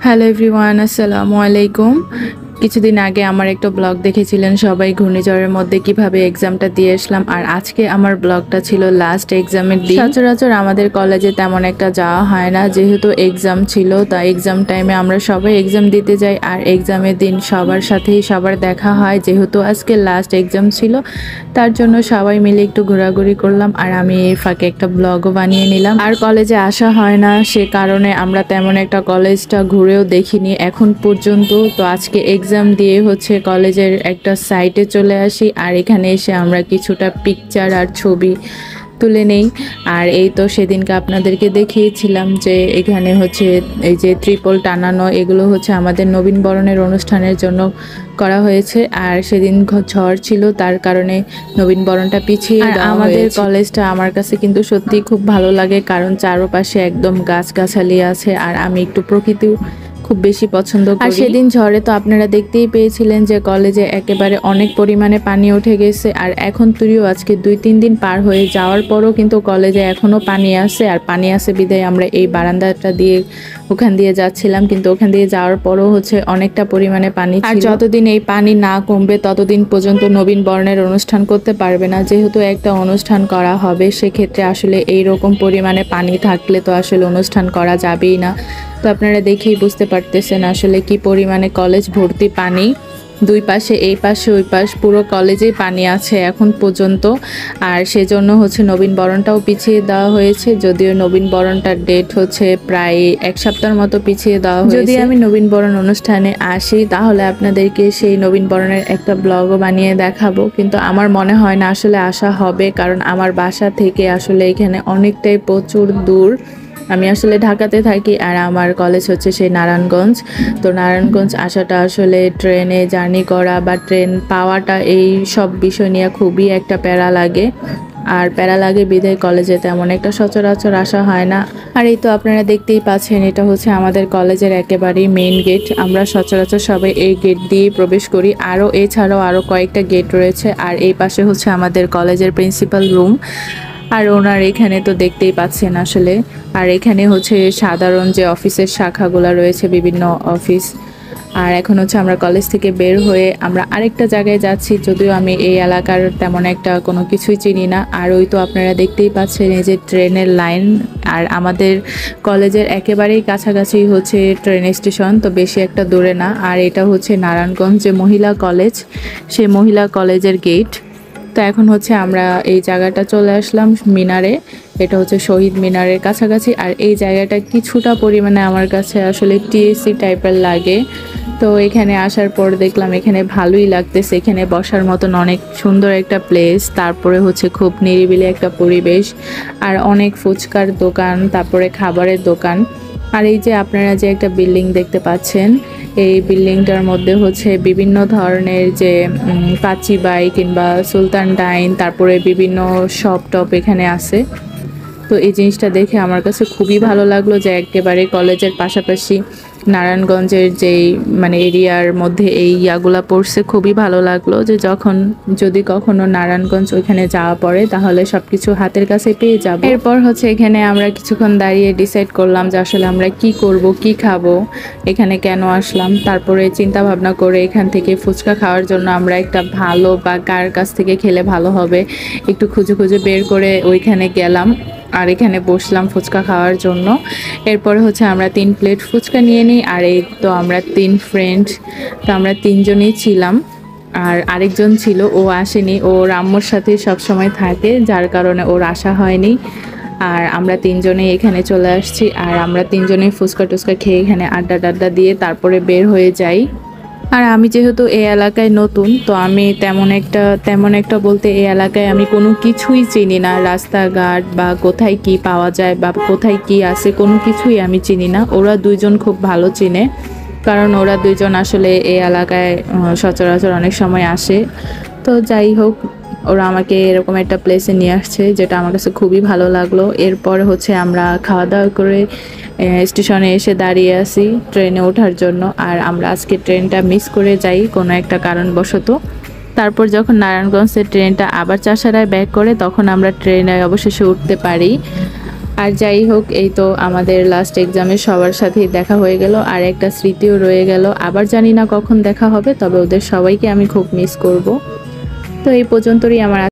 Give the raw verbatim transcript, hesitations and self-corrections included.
Hello everyone, আসসালামু আলাইকুম। কিছুদিন আগে আমার একটা ব্লগ দেখেছিলেন সবাই ঘূর্ণিঝড়ের মধ্যে কিভাবে এক্সামটা দিয়ে আসলাম, আর আজকে আমার ব্লগটা ছিল লাস্ট এক্সামের দিন। সচরাচর আমাদের কলেজে তেমন একটা যাওয়া হয় না, যেহেতু এক্সাম ছিল। তা এক্সাম টাইমে আমরা সবাই এক্সাম দিতে যাই, আর এক্সামের দিন সবার সাথেই সবার দেখা হয়। যেহেতু আজকে লাস্ট এক্সাম ছিল, তার জন্য সবাই মিলে একটু ঘোরাঘুরি করলাম, আর আমি এই ফাঁকে একটা ব্লগও বানিয়ে নিলাম। আর কলেজে আসা হয় না, সে কারণে আমরা তেমন একটা কলেজটা ঘুরেও দেখিনি এখন পর্যন্ত। তো আজকে এক্সাম দিয়ে হচ্ছে কলেজের একটা সাইটে চলে আসি, আর এখানে এসে আমরা কিছুটা পিকচার আর ছবি তুলে নেই। আর এই তো সেদিনকে আপনাদেরকে দেখিয়েছিলাম যে এখানে হচ্ছে এই যে ত্রিপল টানানো, এগুলো হচ্ছে আমাদের নবীনবরণের অনুষ্ঠানের জন্য করা হয়েছে। আর সেদিন ঝড় ছিল, তার কারণে নবীনবরণটা পিছিয়ে দেওয়া হয়েছে। আমাদের কলেজটা আমার কাছে কিন্তু সত্যি খুব ভালো লাগে, কারণ চারপাশে একদম গাছগাছালি আছে, আর আমি একটু প্রকৃতি খুব বেশি পছন্দ করি। আর সেদিন ঝড়ে তো আপনারা দেখতেই পেয়েছিলেন যে কলেজে একেবারে অনেক পরিমাণে পানি উঠে গেছে। আর এখন তুইও আজকে দুই তিন দিন পার হয়ে যাওয়ার পরও কিন্তু কলেজে এখনো পানি আছে, আর পানি আছে বিধায় আমরা এই বারান্দাটা দিয়ে ওখান দিয়ে যাচ্ছিলাম, কিন্তু ওখান দিয়ে যাওয়ার পরও হচ্ছে অনেকটা পরিমাণে পানি ছিল। আর যতদিন এই পানি না কমবে ততদিন পর্যন্ত নবীন বরণের অনুষ্ঠান করতে পারবে না। যেহেতু একটা অনুষ্ঠান করা হবে, সেক্ষেত্রে আসলে এই রকম পরিমাণে পানি থাকলে তো আসলে অনুষ্ঠান করা যাবেই না। তো আপনারা দেখেই বুঝতে পারতেছেন আসলে কি পরিমাণে কলেজ ভর্তি পানি। দুই পাশে, এই পাশে ওই পাশ, পুরো কলেজেই পানি আছে এখন পর্যন্ত। আর সেজন্য হচ্ছে নবীনবরণটাও পিছিয়ে দেওয়া হয়েছে, যদিও নবীনবরণটার ডেট হচ্ছে প্রায় এক সপ্তাহের মতো পিছিয়ে দেওয়া হয়েছে। যদি আমি নবীনবরণ অনুষ্ঠানে আসি তাহলে আপনাদেরকে সেই নবীনবরণের একটা ব্লগও বানিয়ে দেখাবো, কিন্তু আমার মনে হয় না আসলে আসা হবে, কারণ আমার বাসা থেকে আসলে এখানে অনেকটাই প্রচুর দূর। আমি আসলে ঢাকাতে থাকি, আর আমার কলেজ হচ্ছে সেই নারায়ণগঞ্জ। তো নারায়ণগঞ্জ আসাটা আসলে ট্রেনে জার্নি করা বা ট্রেন পাওয়াটা, এই সব বিষয় নিয়ে খুবই একটা প্যারা লাগে। আর প্যারা লাগে বিদায় কলেজে তেমন একটা সচরাচর আসা হয় না। আর এই তো আপনারা দেখতেই পাচ্ছেন, এটা হচ্ছে আমাদের কলেজের একেবারেই মেইন গেট। আমরা সচরাচর সবাই এই গেট দিয়ে প্রবেশ করি, আরও এছাড়াও আরও কয়েকটা গেট রয়েছে। আর এই পাশে হচ্ছে আমাদের কলেজের প্রিন্সিপাল রুম, আর ওনার এখানে তো দেখতেই পাচ্ছেন আসলে। আর এখানে হচ্ছে সাধারণ যে অফিসের শাখাগুলো রয়েছে, বিভিন্ন অফিস। আর এখন হচ্ছে আমরা কলেজ থেকে বের হয়ে আমরা আরেকটা জায়গায় যাচ্ছি, যদিও আমি এই এলাকার তেমন একটা কোনো কিছুই চিনি না। আর ওই তো আপনারা দেখতেই পাচ্ছেন এই যে ট্রেনের লাইন, আর আমাদের কলেজের একেবারেই কাছাকাছি হচ্ছে ট্রেন স্টেশন, তো বেশি একটা দূরে না। আর এটা হচ্ছে নারায়ণগঞ্জ যে মহিলা কলেজ, সেই মহিলা কলেজের গেট। তো এখন হচ্ছে আমরা এই জায়গাটা চলে আসলাম মিনারে, এটা হচ্ছে শহীদ মিনারের কাছাকাছি। আর এই জায়গাটা কিছুটা পরিমাণে আমার কাছে আসলে টিএসসি টাইপের লাগে। তো এখানে আসার পর দেখলাম এখানে ভালোই লাগতেছে, এখানে বসার মতন অনেক সুন্দর একটা প্লেস, তারপরে হচ্ছে খুব নিরিবিলি একটা পরিবেশ, আর অনেক ফুচকার দোকান, তারপরে খাবারের দোকান। আর এই যে আপনারা যে একটা বিল্ডিং দেখতে পাচ্ছেন, এই বিল্ডিংটার মধ্যে হচ্ছে বিভিন্ন ধরনের যে কাচি বাই কিংবা সুলতান ডাইন, তারপরে বিভিন্ন শপ টপ এখানে আছে। তো এই জিনিসটা দেখে আমার কাছে খুবই ভালো লাগলো যে একেবারে কলেজের পাশাপাশি নারায়ণগঞ্জের যেই মানে এরিয়ার মধ্যে এই ইয়াগুলা পড়ছে, খুবই ভালো লাগলো যে যখন যদি কখনো নারায়ণগঞ্জ ওইখানে যাওয়া পড়ে তাহলে সব কিছু হাতের কাছে পেয়ে যাব। এরপর হচ্ছে এখানে আমরা কিছুক্ষণ দাঁড়িয়ে ডিসাইড করলাম যে আসলে আমরা কি করব, কি খাবো, এখানে কেন আসলাম। তারপরে চিন্তা ভাবনা করে এখান থেকে ফুচকা খাওয়ার জন্য আমরা একটা ভালো বা কার কাছ থেকে খেলে ভালো হবে একটু খুঁজে খুঁজে বের করে ওইখানে গেলাম, আর এখানে বসলাম ফুচকা খাওয়ার জন্য। এরপরে হচ্ছে আমরা তিন প্লেট ফুচকা নিয়ে নিই, আর এই তো আমরা তিন ফ্রেন্ড, তো আমরা তিনজনই ছিলাম। আর আরেকজন ছিল, ও আসেনি, ও আম্মুর সাথে সব সময় থাকে, যার কারণে ওর আসা হয়নি। আর আমরা তিনজনেই এখানে চলে আসছি, আর আমরা তিনজনেই ফুচকা টুচকা খেয়ে এখানে আড্ডা টাড্ডা দিয়ে তারপরে বের হয়ে যাই। আর আমি যেহেতু এই এলাকায় নতুন, তো আমি তেমন একটা তেমন একটা বলতে এই এলাকায় আমি কোনো কিছুই চিনি না, রাস্তাঘাট বা কোথায় কি পাওয়া যায় বা কোথায় কি আছে কোনো কিছুই আমি চিনি না। ওরা দুইজন খুব ভালো চিনে, কারণ ওরা দুইজন আসলে এই এলাকায় সচরাচর অনেক সময় আসে। তো যাই হোক, ওরা আমাকে এরকম একটা প্লেসে নিয়ে আসছে, যেটা আমার কাছে খুবই ভালো লাগলো। এরপর হচ্ছে আমরা খাওয়া দাওয়া করে স্টেশনে এসে দাঁড়িয়ে আছি ট্রেনে ওঠার জন্য। আর আমরা আজকে ট্রেনটা মিস করে যাই কোনো একটা কারণবশত। তারপর যখন নারায়ণগঞ্জের ট্রেনটা আবার চাষারায় ব্যাক করে, তখন আমরা ট্রেনে অবশেষে উঠতে পারি। আর যাই হোক, এই তো আমাদের লাস্ট এক্সামে সবার সাথেই দেখা হয়ে গেল আর একটা স্মৃতিও রয়ে গেল। আবার জানি না কখন দেখা হবে, তবে ওদের সবাইকে আমি খুব মিস করব। তো এই পর্যন্তই আমার